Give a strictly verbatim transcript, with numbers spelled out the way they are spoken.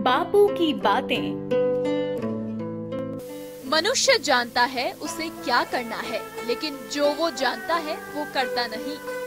बापू की बातें। मनुष्य जानता है उसे क्या करना है, लेकिन जो वो जानता है वो करता नहीं।